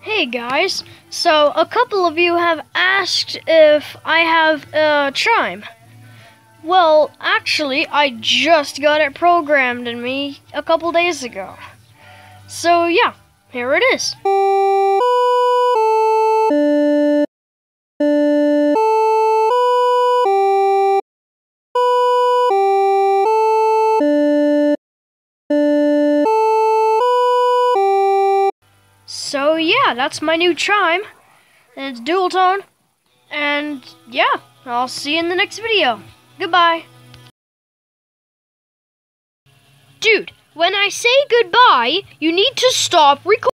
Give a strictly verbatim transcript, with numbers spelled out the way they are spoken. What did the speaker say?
Hey guys, so a couple of you have asked if I have a chime. Well, actually, I just got it programmed in me a couple days ago. So yeah, here it is. So yeah, that's my new chime. And it's dual tone. And yeah, I'll see you in the next video. Goodbye. Dude, when I say goodbye, you need to stop recording.